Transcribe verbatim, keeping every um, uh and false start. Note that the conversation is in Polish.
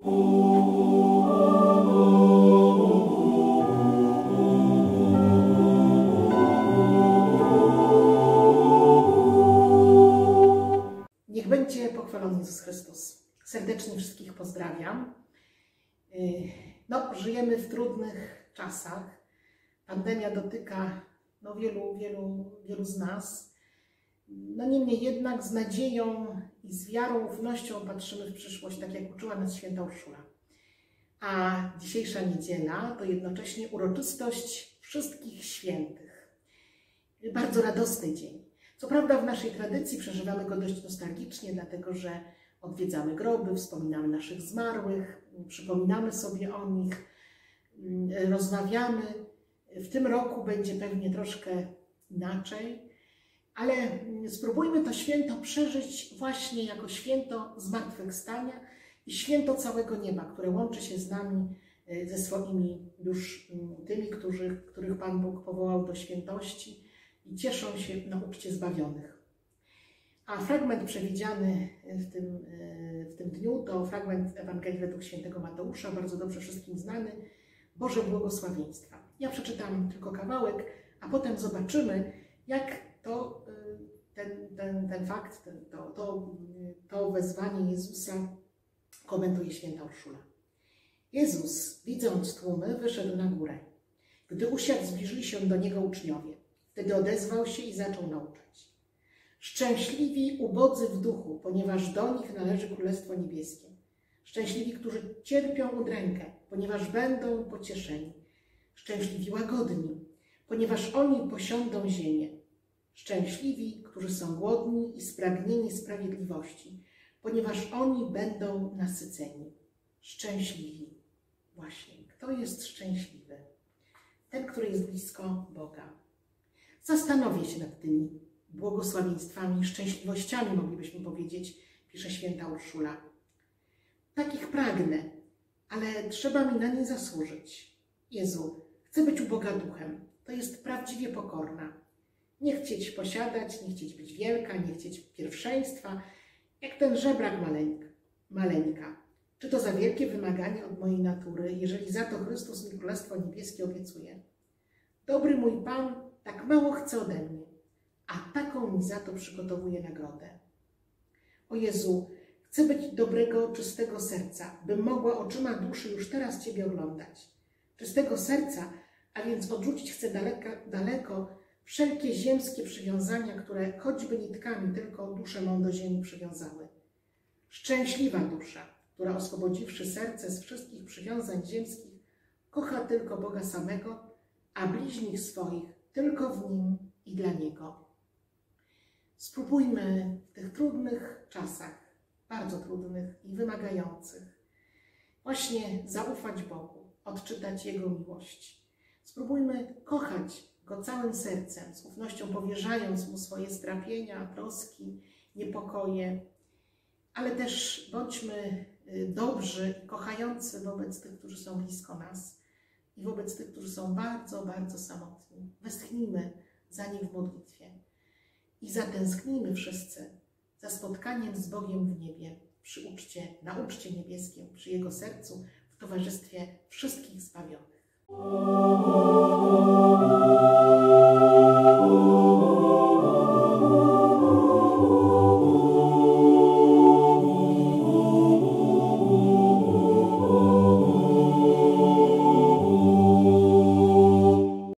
Niech będzie pochwalony Jezus Chrystus. Serdecznie wszystkich pozdrawiam. No, żyjemy w trudnych czasach. Pandemia dotyka no, wielu, wielu, wielu z nas. No niemniej jednak z nadzieją i z wiarą, ufnością patrzymy w przyszłość, tak jak uczyła nas święta Urszula. A dzisiejsza niedziela to jednocześnie uroczystość wszystkich świętych. Bardzo radosny dzień. Co prawda w naszej tradycji przeżywamy go dość nostalgicznie, dlatego że odwiedzamy groby, wspominamy naszych zmarłych, przypominamy sobie o nich, rozmawiamy. W tym roku będzie pewnie troszkę inaczej, ale spróbujmy to święto przeżyć właśnie jako święto zmartwychwstania i święto całego nieba, które łączy się z nami, ze swoimi już tymi, którzy, których Pan Bóg powołał do świętości i cieszą się na uczcie zbawionych. A fragment przewidziany w tym, w tym dniu to fragment Ewangelii według świętego Mateusza, bardzo dobrze wszystkim znany, Boże błogosławieństwa. Ja przeczytam tylko kawałek, a potem zobaczymy, jak to, ten, ten, ten fakt, ten, to, to, to wezwanie Jezusa komentuje święta Urszula. Jezus, widząc tłumy, wyszedł na górę. Gdy usiadł, zbliżyli się do Niego uczniowie. Wtedy odezwał się i zaczął nauczać. Szczęśliwi ubodzy w duchu, ponieważ do nich należy Królestwo Niebieskie. Szczęśliwi, którzy cierpią udrękę, ponieważ będą pocieszeni. Szczęśliwi łagodni, ponieważ oni posiądą ziemię. Szczęśliwi, którzy są głodni i spragnieni sprawiedliwości, ponieważ oni będą nasyceni. Szczęśliwi. Właśnie, kto jest szczęśliwy? Ten, który jest blisko Boga. Zastanowię się nad tymi błogosławieństwami, szczęśliwościami, moglibyśmy powiedzieć, pisze święta Urszula. Takich pragnę, ale trzeba mi na nie zasłużyć. Jezu, chcę być u Boga duchem. To jest prawdziwie pokorna. Nie chcieć posiadać, nie chcieć być wielka, nie chcieć pierwszeństwa, jak ten żebrak maleńka. maleńka. Czy to za wielkie wymaganie od mojej natury, jeżeli za to Chrystus mi Królestwo Niebieskie obiecuje? Dobry mój Pan tak mało chce ode mnie, a taką mi za to przygotowuje nagrodę. O Jezu, chcę być dobrego, czystego serca, bym mogła oczyma duszy już teraz Ciebie oglądać. Czystego serca, a więc odrzucić chcę daleko, daleko wszelkie ziemskie przywiązania, które choćby nitkami tylko duszę mą do ziemi przywiązały. Szczęśliwa dusza, która oswobodziwszy serce z wszystkich przywiązań ziemskich, kocha tylko Boga samego, a bliźnich swoich tylko w Nim i dla Niego. Spróbujmy w tych trudnych czasach, bardzo trudnych i wymagających, właśnie zaufać Bogu, odczytać Jego miłość. Spróbujmy kochać Go całym sercem, z ufnością powierzając Mu swoje strapienia, troski, niepokoje, ale też bądźmy dobrzy i kochający wobec tych, którzy są blisko nas i wobec tych, którzy są bardzo, bardzo samotni. Westchnijmy za nich w modlitwie i zatęsknijmy wszyscy za spotkaniem z Bogiem w niebie, przy uczcie, na uczcie niebieskim, przy Jego sercu, w towarzystwie wszystkich zbawionych.